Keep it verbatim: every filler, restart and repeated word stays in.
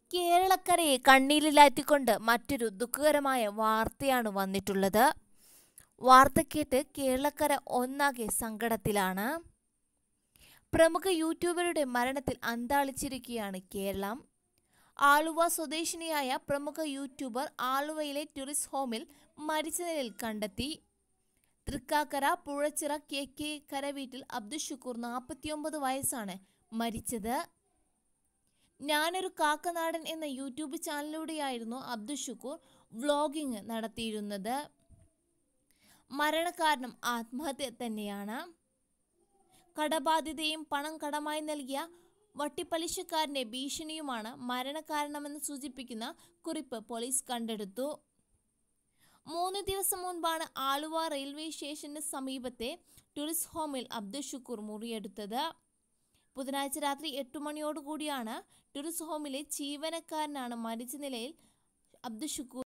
കേരളക്കരയെ കണ്ണീരിലാറ്റിക്കൊണ്ട് മറ്റൊരു ദുഃഖകരമായ വാർത്തയാണ് വന്നിട്ടുള്ളത്. വാർത്ത കേട്ട് കേരളക്കര ഒന്നാകെ സങ്കടത്തിലാണ്. പ്രമുഖ യൂട്യൂബറുടെ മരണത്തിൽ അന്താളിച്ചിരിക്കുകയാണ് കേരളം. ആലുവ സ്വദേശിനിയായ പ്രമുഖ യൂട്യൂബർ ആലുവയിലെ ടൂറിസ്റ്റ് ഹോമിൽ മരിച്ച നിലയിൽ കണ്ടെത്തി. തൃക്കാക്കര പുഴച്ചിറ കെ കെ കരവീട്ടിൽ അബ്ദുഷുക്കൂർ നാൽപ്പത്തിയൊമ്പത് വയസ്സാണ് മരിച്ചത്. ഞാനൊരു കാക്കനാടൻ എന്ന യൂട്യൂബ് ചാനലിലൂടെയായിരുന്നു അബ്ദുഷുക്കൂർ വ്ലോഗിംഗ് നടത്തിയിരുന്നത്. മരണകാരണം ആത്മഹത്യ തന്നെയാണ്. കടബാധ്യതയും പണം കടമായി നൽകിയ വട്ടിപ്പലിശക്കാരന്റെ ഭീഷണിയുമാണ് മരണകാരണമെന്ന് സൂചിപ്പിക്കുന്ന കുറിപ്പ് പോലീസ് കണ്ടെടുത്തു. മൂന്ന് ദിവസം മുൻപാണ് ആലുവ റെയിൽവേ സ്റ്റേഷന് സമീപത്തെ ടൂറിസ്റ്റ് ഹോമിൽ അബ്ദുഷുക്കൂർ മുറിയെടുത്തത്. ബുധനാഴ്ച രാത്രി എട്ടു മണിയോടുകൂടിയാണ് ടൂറിസ്റ്റ് ഹോമിലെ ജീവനക്കാരനാണ് മരിച്ച നിലയിൽ അബ്ദുഷുക്കൂർ